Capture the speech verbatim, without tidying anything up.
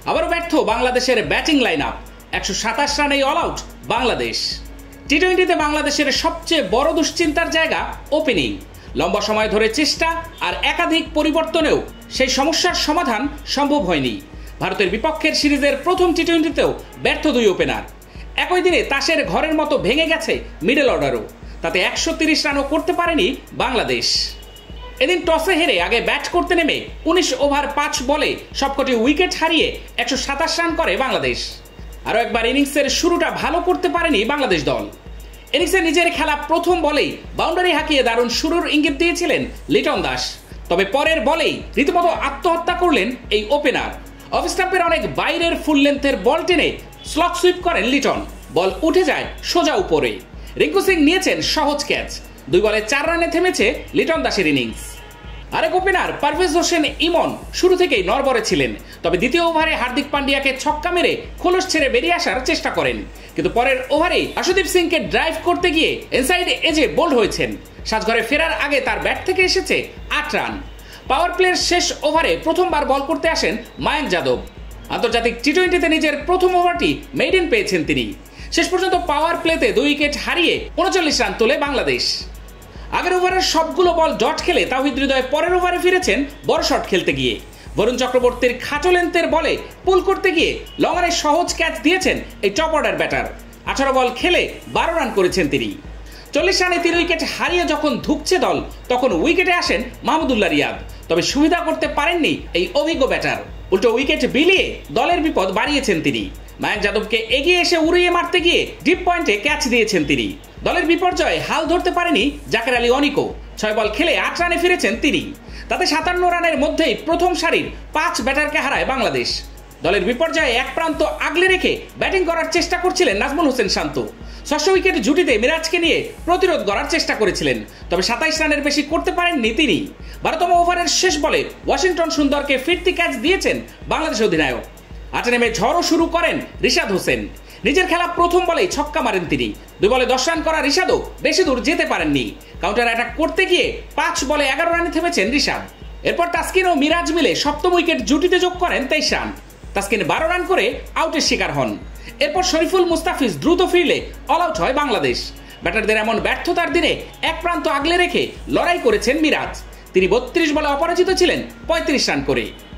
আবারও ব্যর্থ বাংলাদেশের ব্যাটিং লাইন আপ। একশো সাতাশ রানেই অল আউট বাংলাদেশ। টি টোয়েন্টিতে বাংলাদেশের সবচেয়ে বড় দুশ্চিন্তার জায়গা ওপেনিং। লম্বা সময় ধরে চেষ্টা আর একাধিক পরিবর্তনেও সেই সমস্যার সমাধান সম্ভব হয়নি। ভারতের বিপক্ষের সিরিজের প্রথম টি টোয়েন্টিতেও ব্যর্থ দুই ওপেনার। একই দিনে তাসের ঘরের মতো ভেঙে গেছে মিডল অর্ডারও। তাতে একশো তিরিশ রানও করতে পারেনি বাংলাদেশ। এদিন টসে হেরে আগে ব্যাট করতে নেমে উনিশ ওভার পাঁচ বলে সবকটি উইকেট হারিয়ে একশো সাতাশ রান করে বাংলাদেশ। আরও একবার ইনিংসের শুরুটা ভালো করতে পারেনি বাংলাদেশ দল। ইনিংসে নিজের খেলা প্রথম বলেই বাউন্ডারি হাঁকিয়ে দারুণ শুরুর ইঙ্গিত দিয়েছিলেন লিটন দাস। তবে পরের বলেই রীতিমতো আত্মহত্যা করলেন এই ওপেনার। অফ স্টাম্পের অনেক বাইরের ফুল লেন্থের বল টেনে স্লগ সুইপ করেন লিটন। বল উঠে যায় সোজা উপরে। রিঙ্কু সিং নিয়েছেন সহজ ক্যাচ। দুই বলে চার রানে থেমেছে লিটন দাসের ইনিংস। আরেক ওপেনার পারভেজ হোসেন ইমন শুরু থেকেই নড়বড়ে ছিলেন। তবে দ্বিতীয় ওভারে হার্দিক পান্ডিয়াকে ছক্কা মেরে খোলস ছেড়ে বেরিয়ে আসার চেষ্টা করেন, কিন্তু পরের ওভারেই আশুদীপ সিংকে ড্রাইভ করতে গিয়ে ইনসাইড এজে বোল্ড হয়েছেন। সাজঘরে ফেরার আগে তার ব্যাট থেকে এসেছে আট রান। পাওয়ার প্লের শেষ ওভারে প্রথমবার বল করতে আসেন মায়াঙ্ক যাদব। আন্তর্জাতিক টি টোয়েন্টিতে নিজের প্রথম ওভারটি মেইডেন পেয়েছেন তিনি। শেষ পর্যন্ত পাওয়ার প্লেতে দুই উইকেট হারিয়ে উনচল্লিশ রান তোলে বাংলাদেশ। আগের ওভারের সবগুলো বল ডট খেলে তাওহিদ হৃদয় পরের ওভারে ফিরেছেন বড় শট খেলতে গিয়ে। বরুণ চক্রবর্তীর খাটো লেন্থের বলে পুল করতে গিয়ে লঙ্গানের সহজ ক্যাচ দিয়েছেন এই টপ অর্ডার ব্যাটার। আঠারো বল খেলে বারো রান করেছেন তিনি। চল্লিশ রানে তিন উইকেট হারিয়ে যখন ধুঁকছে দল, তখন উইকেটে আসেন মাহমুদুল্লাহ রিয়াদ। তবে সুবিধা করতে পারেননি এই অভিজ্ঞ ব্যাটার। উল্টো উইকেট বিলিয়ে দলের বিপদ বাড়িয়েছেন তিনি। মায়াঙ্ক যাদবকে এগিয়ে এসে উড়িয়ে মারতে গিয়ে ডিপ পয়েন্টে ক্যাচ দিয়েছেন তিনি। দলের বিপর্যয়ে হাল ধরতে পারেনি জাকের আলী অনিকো। ছয় বল খেলে আট রানে ফিরেছেন তিনি। তাতে সাতান্ন রানের মধ্যেই প্রথম সারির পাঁচ ব্যাটারকে হারায় বাংলাদেশ। দলের বিপর্যয়ে এক প্রান্ত আগলে রেখে ব্যাটিং করার চেষ্টা করছিলেন নাজমুল হোসেন শান্ত। ষষ্ঠ উইকেট জুটিতে মিরাজকে নিয়ে প্রতিরোধ করার চেষ্টা করেছিলেন, তবে সাতাইশ রানের বেশি করতে পারেননি তিনি। বারোতম ওভারের শেষ বলে ওয়াশিংটন সুন্দরকে ফিরতি ক্যাচ দিয়েছেন বাংলাদেশ অধিনায়ক। আটে নেমে ঝড়ও শুরু করেন রিশাদ হোসেন। নিজের খেলা প্রথম বলেই ছক্কা মারেন তিনি। দুই বলে দশ রান করা রিশাদও বেশি দূর যেতে পারেননি। কাউন্টার অ্যাটাক করতে গিয়ে পাঁচ বলে এগারো রানে থেমেছেন রিশাদ। এরপর তাসকিন ও মিরাজ মিলে সপ্তম উইকেট জুটিতে যোগ করেন তেইশ রান। তাসকিন বারো রান করে আউটের শিকার হন। এরপর শরীফুল মুস্তাফিজ দ্রুত ফিরলে অল আউট হয় বাংলাদেশ। ব্যাটারদের এমন ব্যর্থতার দিনে এক প্রান্ত আগলে রেখে লড়াই করেছেন মিরাজ। তিনি বত্রিশ বলে অপরাজিত ছিলেন পঁয়ত্রিশ রান করে।